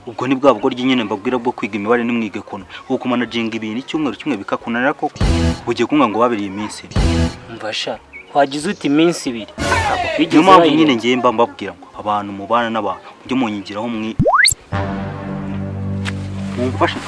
ubwo ni bwa bwo nyine mbabwira bwo kwiga imibare nimwige kono uko managinga ibintu icyumweru kimwe bikakunanira koko ugiye kumwa ngo babiri iminsi mvasha wagize uti iminsi 2 ntabwo kwigeze mpamvu nyine ngiye mbabwira ngo abantu mubana n'abantu mujye munyigiraho mumfashe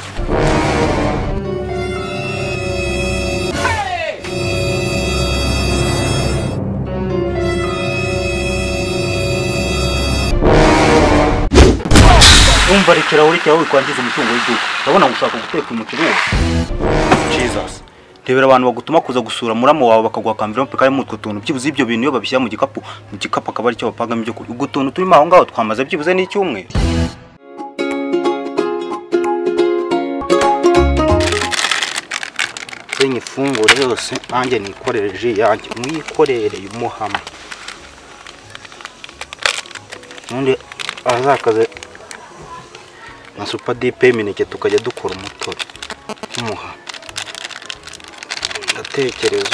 umva rekera urikiraho wikwangiza umutungo w'igihugu urabona ngo ushaka guteka umuceri wo Jesus rebera abantu bagutuma kuza gusura muramo wawe bakaguha envelope kari mu tuntu byibuze ibyo bintu yo babishyira mu gikapu akaba ari cyo bapagamo ibyo kurya utuntu turimo aho ngaho twamaze byibuze n'icyumwe senye fungure yose nanjye nikorere ji yanjye mwikorere y'umuhama none azakaze na super deep imineke tukajya dukora umutobe umuha ndatekereza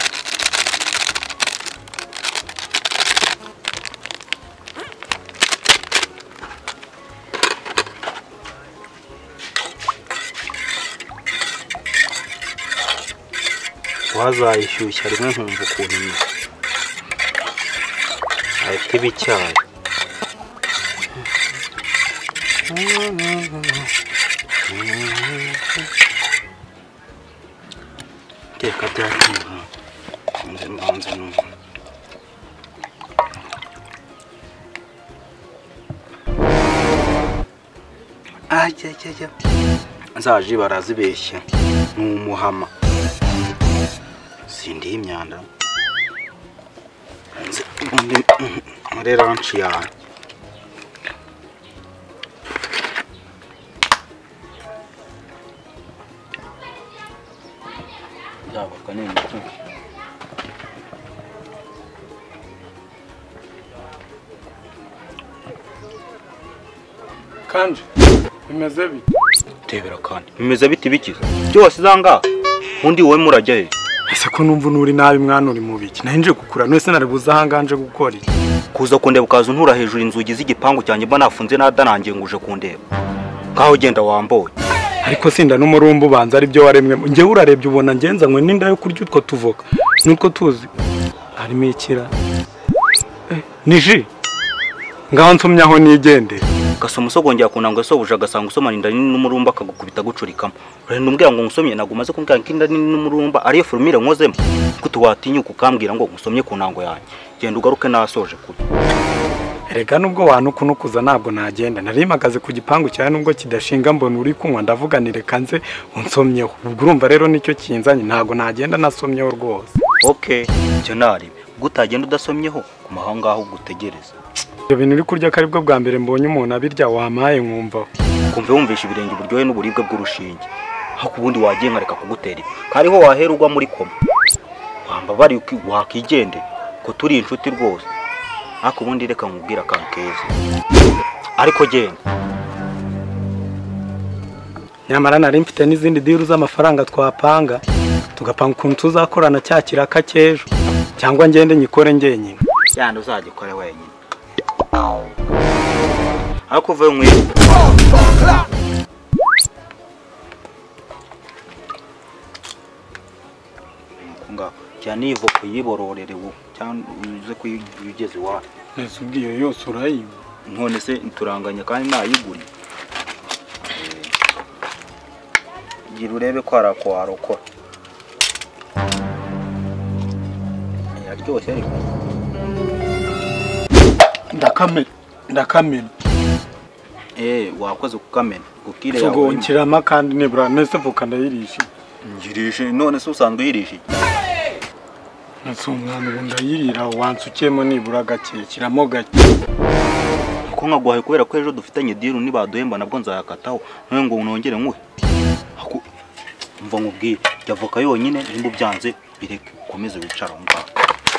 wazayishyushya rimwe nkumva ukuntu ni ahita ibicyayi teka byakimpa mbanze numva ajya nzaje barazibeshya ni umuhama sindi imyanda muri ranch yanjye yabaka nini kanje bimeze bite tebera kandi bimeze bite bikiza byose zanga undi wowe murajya he ese ko numva nuri nabi mwana uri mubiki nahinje gukura nose naribuza hanganje gukora iki kuza kundeba ukaza ntura hejuru inzugi z'igipangu cyanjye mba nafunze nadanangiye nguje kundeba ngaho genda wamboye ariko sinda n'umurumba ubanza ari byo waremwe nge urarebye ubona ngenzanywe n'inda yo kurya utwo tuvoka nutwo tuzi harimo ikira niji ngaho nsomyaho nigendera gasoma usogongera kunanga sobuja gasanga usomana inda nini n'umurumba akagukubita gucurikamo urenda umbwira ngo ngusomye nagumaze kumbwira ngo inda nini n'umurumba ariyo formule nkozemo kuko watinyuka ukambwira ngo ngusomye kunango yanjye genda ugaruke nasoje kuri erega nubwo wanukunukuza ntabwo nagenda narimagaze ku gipangu cyane nubwo kidashinga mbona uri kunywa ndavuganire kanze unsomyeho ubwo urumva rero nicyo kinzanye ntabwo nagenda nasomyeho rwose okay cyo nari gutagenda udasomyeho ku mahanga aho gutegereza ibyo bintu uri kurya kari bwo bwa mbere mbonye umuntu abirya wamaye nkumva kumve wumvisha ibirenge uburyohe n'uburibwe bw'urushinge aho kubundi wagiye nkareka kugutera kariho wahera ugwa muri koma wamba bari wakigende ko turi inshuti rwose ariko ubundi reka nkubwira akantu keza ariko genda nyamara nari mfite n'izindi diru z'amafaranga twapanga tugapanga ukuntu tuzakorana cya kiraka cy'ejo cyangwa ngende nyikore ngenyine yandi uzagikore wenyine ariko uvuye nkwiye kunga cyane ivo kuyibororere wo cyane uze kuyigeze wa nese ubwiyo yose urayiba none se turanganya kandi nayiguri gira urebe ko arako arokora yaryoshye ariko ndakamena wakoze kukamena gukire yawe so nkirama kandi nebura nese vuka ndayirisha ngirishe none se usanzwe yirishe nso umwana ubu ndayirira wansukiyemo nibura gake kiramo gake ko nkaguhaye kubera ko ejo dufitanye diru nibaduhemba nabwo nzayakataho none ngo unongere nkuhe umva nkubwire yavoka yonyine nimba byanze bireke ukomeze wicara aho ngaho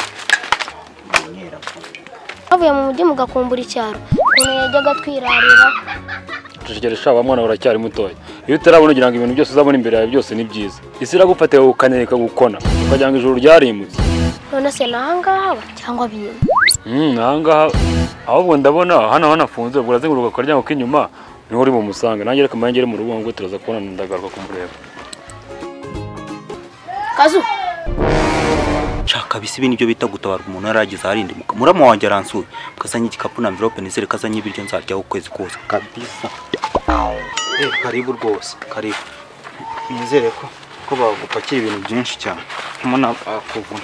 avuye mu mujyi mugakumbura icyaro ukuntu yajyaga twirarira tushigere shaba mwana uracyari mutoya iyo utarabona ugira ngo ibintu byose uzabona imbere yawe byose ni byiza isi iragufatiye ukanyereka gukona ukagira ngo ijuru ryarimutse none se nahangaha cyangwa biyuma nahangaha ahubwo ndabona hano hanafunze ubwo urazenguruka ukaryango k'inyuma niho uri bumusanga nanjye reka mangere mu rugo ngo turaza kubona ndagaruka kumureba. Kazu Chaka bisi ibintu byo bita gutabarwa umuntu yaragize arindimuka. Murama wanjye aransura. Kazanye igikapu na envelope nizere kazanye ibiryo nzarya ukwezi kose. Kabisa. Karibu rwose. Karibu. Nizere ko bagupakira ibintu byinshi cyane. Muna akuvuna.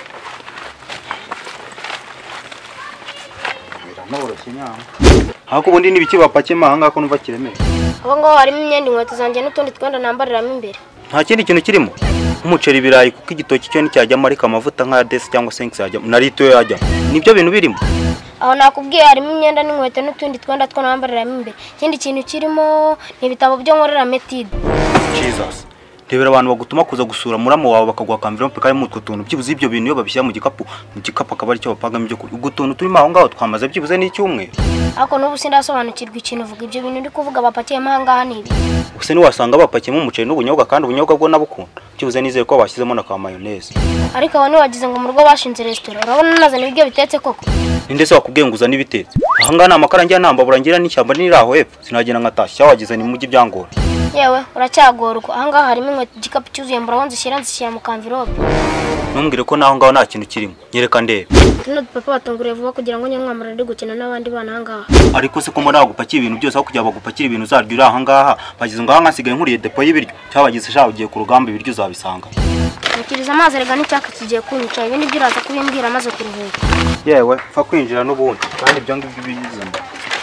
Biranoroshye nyama. Hako ubundi nibiki bapakiye mahanga ko numva kiremeye. abo ngo harimo imyenda inkweto zanjye n'utundi twenda nambariramo imbere. Nta kindi kintu kirimo. Umuceri birayi kuko igitoki cyo nticyajyamo ariko amavuta nka desi cyangwa senks yajyamo na rito yajyamo. Nibyo bintu birimo. Aho nakubwiye harimo imyenda n'inkweto n'utundi twenda two nambariramo imbere. Ikindi kintu kirimo ni ibitabo byo nkorera metide. Jesus. Rebera abantu bagutuma kuza gusura muramo wawe bakaguha envelope kari mu tuntu byibuze ibyo bintu yo babishyira mu gikapu akaba ari cyo bapagamo ibyo kurya. Ugutuntu turimo aho ngaho twamaze byibuze n'icyumwe. Ariko n'ubu sindasobanukirwa ikintu uvuga ibyo bintu ndi kuvuga bapakiye mahanga nibi. Use ni wasanga bapakiyemo umuceri n'ubunyobwa kandi ubunyobwa bwo nabukunda. Byibuze nizere ko bashyizemo na ka mayonnaise. Ariko abo ni wagize ngo mu rugo bashinze restaurant. Urabona nazana ibiryo bitetse koko. Ninde se wakubwiye nguza n'ibitetse? Aha ngana amakara njya nambabura ngira n'ishyamba niraho hepfo. Sinagenda nkatashya wagize ni mujyi byangora. Yewe uracyagorwa. Aha ngaha harimo inkweto igikapu cyuzuye mbura nzishyira mu kanvirope. Ntumbwire ko naho ngaho nta kintu kirimo. Nyereka ndebe. Tuno papa batunguriye vuba kugira ngo nyamwamara ndi gukina n'abandi bana aha ngaha. Ariko se ko mbona bagupakira ibintu byose aho kujya bagupakira ibintu zaryo uri aha ngaha bagize ngo aha ngasigaye nkuriye depo y'ibiryo cyabagize sha ugiye ku rugamba ibiryo uzabisanga. Nukiriza amazi rega n'icyaka kigiye kunyica ibindi byiraza kubimbwira maze kuruhuka. Yewe fa kwinjira n'ubundi kandi ibyo ngibyo bizamba.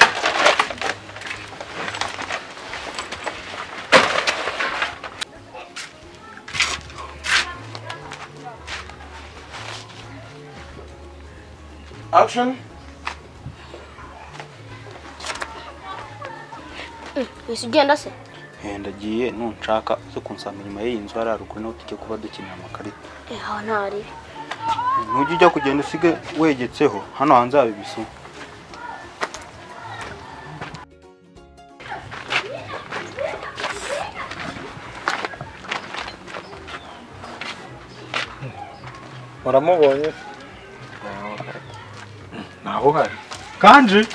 Action. Ese ugenda se? Ndagiye nunshaka zo kunsanga inyuma y'iyi nzu hararuguru no tujye kuba dukinira amakarita. Aho ntari. Ntujye ujya kugenda usige wegetseho hano hanze abibisu. Waramubonye? Naho hari. Kanji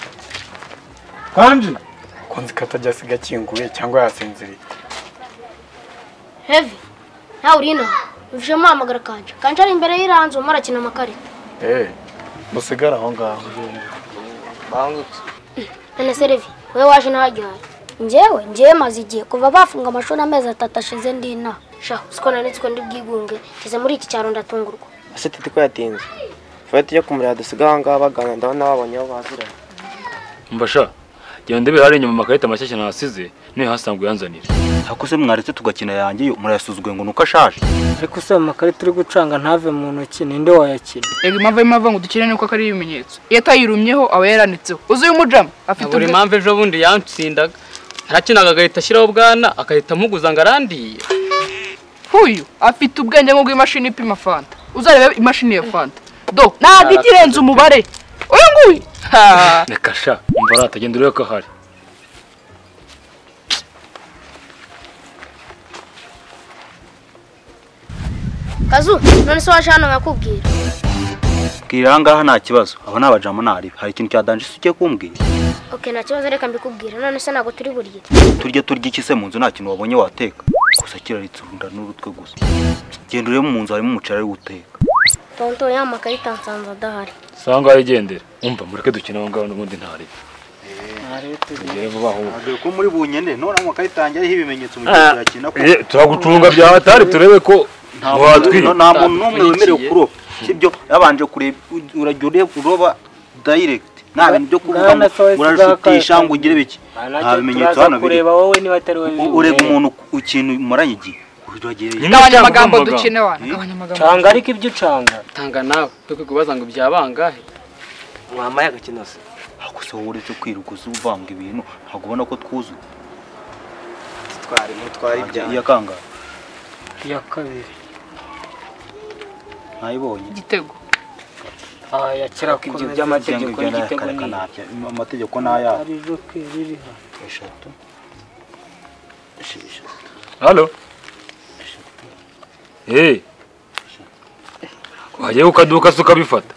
konzi katajya siga kinguye cyangwa yasinziriye. Heavy. Nawe urino. Uje muhamagara Kanje. Kanje ari imbere y'iranzu marakina amakarita. Musigara aho ngaho. Bangutse. None se Levi, wewe waje nahajyaye. Njyewe maze igihe kuva bafunga amashuri amezi 3 ashize ndina. Sha, siko nanitswe ndi bwigunge. Kize muri iki cyaro ndatungurwa. Ase titi ko yatinze. Fati yo kumurira dusiga hanga bagana ndabona babonye aho baziranye. Mbasha genda be hari inyuma makarita mashyashya nasize niyo hasanzwe yanzanira. Hakose mwaretse tugakina yanjye yo murayasuzugwe ngo nuko ashaje. Ariko se amakarita uri gucanga ntave mu ntoki ninde wayakina? Ego impamvu ngo dukine nuko akari ibimenyetso. Iyo atayirumyeho aba yaranitseho. Uzi uyu mujama afite buri mpamvu ejo bundi yantsindaga. Ntakinaga agahita ashyiraho bwana akahita amuguza ngo arandiye. Huyu afite ubwenge ngo imashini ipima fanta. Uzarebe imashini ya fanta. Do ntabwo ikirenze umubare. Uyu nguyu. Reka sha umva atagenda urebe ko hari. Kazu, none se waje hano nkakubwira. Bwira ngaha nta kibazo. Aba nabajamo nari. Hari ikintu cyadanje suke kumbwira. Okay, nta kibazo reka mbikubwira. None se nago turi burye. Turya iki se mu nzu nta kintu wabonye wateka. Gusa kiraritsurunda n'urutwe gusa. Genda urebe mu nzu harimo umuceri ari guteka. Tonto ya makarita nsanza dahari. Sanga yigendera. Umva mureke dukina aho ngaho n'ubundi ntari. Ngere vuba aho. Ko muri bunyene none amakarita yanjye ariho ibimenyetso mu gihe cyakina ko. Turagucunga bya hatari turebe ko nta muntu n'umwe wemerewe kuroba. Sibyo yabanje kureba urajya uroba direct. Nta bintu byo kuvuga urashutisha ngo ugire biki. Nta bimenyetso hano biri. Kureba wowe niba atari wowe. Urega umuntu ikintu maranye igihe. Gabanya amagambo dukine wana. Gabanya amagambo. Canga ariko ibyo ucanga. Tanga nawe twe kubaza ngo byabangahe. Mwamaye agakino se. Ako se wowe uretse kwiruguza uvanga ibintu ntabwo ubona ko twuzuye. Mutwari ibya. Iya kanga. Ya kabiri. Nayibonye. Igitego. Yakira ko ibyo by'amategeko n'igitego ni. Amategeko n'aya. Ari jo kwiririha. 3. Halo. Waje ukaduka suka bifata.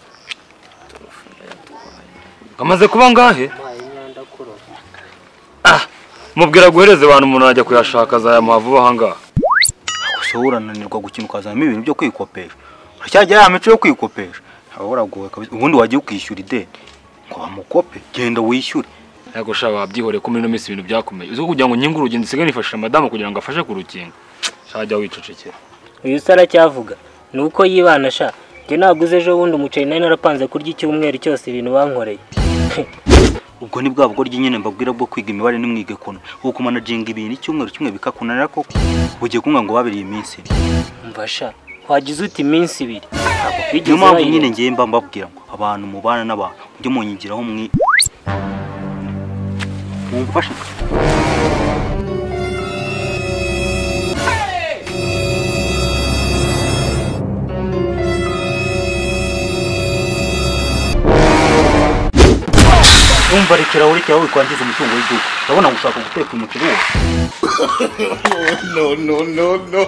Kamaze kuba ngahe? mubwira guhereza abantu umuntu ajya kuyashaka azayamuha vuba ahangaha. gusa urananirwa gukina ukazamo ibintu byo kwikopesha. Uracyajya ya mico yo kwikopesha. Uragowe kabisa. Ubundi wagiye ukishyura ideni ngo bamukope, genda wishyure. Yego sha babyihore ko muri no minsi ibintu byakomeye. Uzi kugira ngo nyingu urugendo nsigaye nifashisha madamu kugira ngo afashe ku rukingo. Shajya wicecekera. Uyu sara cyavuga nuko yibana sha. Nge naguze ejo bundi umuceri nari narapanze kurya icyumweru cyose ibintu bankoreye. Ubwo ni bwa bwo nyine mbabwira bwo kwiga imibare nimwige kono. Uko managinga ibintu icyumweru kimwe bikakunanira koko. Ugiye kumwa ngo babiri iminsi. Umva sha. Wagize uti iminsi ibiri. Niyo mpamvu nyine ngiye mba mbabwira ngo abantu mubana n'abantu mujye munyigiraho mumfashe. Umva rekera wikwangiza umutungo w'iduka. Urabona gushaka guteka umuceri wose. No.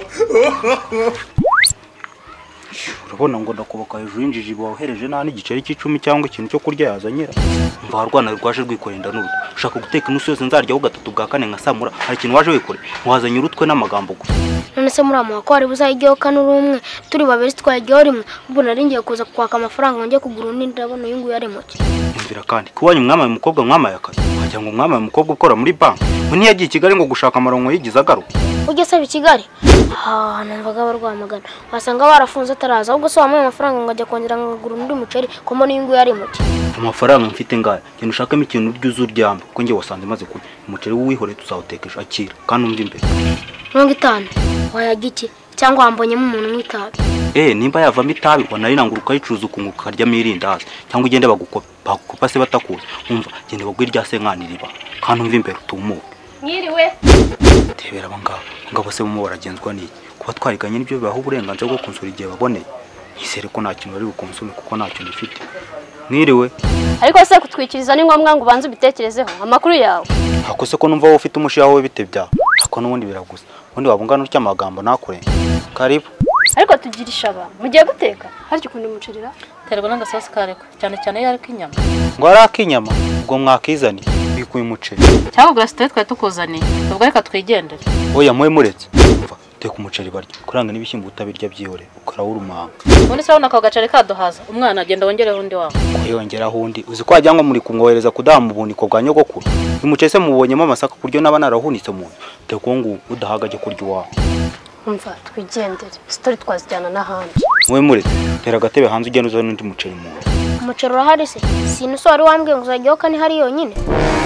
Urabona ngo ndakuboka hejuru y'injiji bawohereje nta n'igiceri cy'icumi cyangwa ikintu cyo kurya yazanyira. Umva harwana rwaje rwikorenda n'urutwe. Ushaka guteka inusu yose nzaryaho gatatu bwa kane nkasamura. Hari ikintu waje wikore. Wazanye urutwe n'amagambo gusa. None se muramuha ko ari buzayijyaho kanuri umwe turi babiri twajyaho rimwe. Ubwo nari ngiye kuza kwaka amafaranga ngo njye kugura undi ndabona uyu nguyu ari muke. Umvira kandi kuwanyu mwamaye umukobwa mwamaye akazi. Wagira ngo mwamaye umukobwa ukora muri bank. Undi yagiye Kigali ngo gushaka amaronko yigize agaruka. Ujye saba Kigali. Numvaga barwamagana. Wasanga barafunze ataraza ahubwo se wamuye amafaranga ngo ajya kongera ngagura undi muceri ko mbona uyu nguyu ari muke. Amafaranga mfite ngaya. Genda ushakamo ikintu urya uryamba kuko nge wasanze maze kurya. Umuceri w'uwihore tuzawutekesha akira kandi umva imbere. 50 wayajya iki cyangwa wambonyemo umuntu mwitabi. Nimba yavamo itabi wanari nanguruka yicuza ukunguka karyamo irindazi cyangwa ugende bagukopa se batakuza. Umva gende bagwira rya senkaniriba kandi umva imbere utumuke. Mwiriwe. Tebera ngabo se mu baragenzwa n'iki kuba twariganye n'ibyo bibaho uburenganzira bwo kunsura igihe baboneye. Yisere ko nta kintu bari bukonsume kuko nta kintu ifite. Mwiriwe. Ariko se kutwikiriza ni ngombwa ngo ubanze ubitekerezeho amakuru yawe. Akose ko numva wowe ufite umushiya wawe bitebya. Ako n'ubundi biragusa. Ubundi wabungana utya amagambo nakure. Karibu. Ariko tugirisha aba. Mugiye guteka? Haryo kundi umucerera? Terwa n'agasosi kareko. Cyane cyane yari k'inyama. Ngo ari akinyama ubwo mwakizani bikuye umuceri. Cyangwa glasite twa tukuzani. Ubwo reka twigendere. Oya mwe muretse. Umva teka umuceri barya. Kuranga n'ibishyimbo utabirya byihore ukarawura umanga. Ubundi se urabona ko gacari kaduhaza. Umwana agenda wongereho undi wawe. Yongeraho undi. Uzi ko ajyanwa muri kumwohereza kudaha mu buniko bwa nyogokuru. Umuceri se mubonyemo amasaka kuryo n'abana narahunitse mu. Teko ngo udahagaje kurya iwawe. Umva twigendere. Story twazijyana n'ahandi. Mwe muretse. Tera gatebe hanze ugenda uzana undi muceri mu. Umuceri urahari se? Sinuso wari wambwiye ngo uzajyaho kani hari yonyine.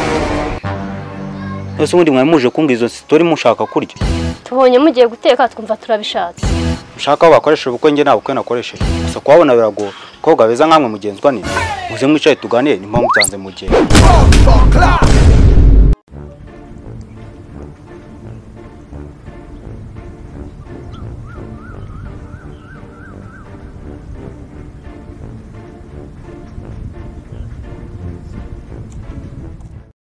Ese ubundi mwamuje kunga izo story mushaka kurya. Tubonye mugiye guteka twumva turabishatse. Ushaka bakoresha ubukwe nge ntabwo nakoresheje. Gusa kwabona birago ko gabeza nkamwe mugenzwa ni. Muze mwicaye tuganire ni mpamvu byanze mu gihe.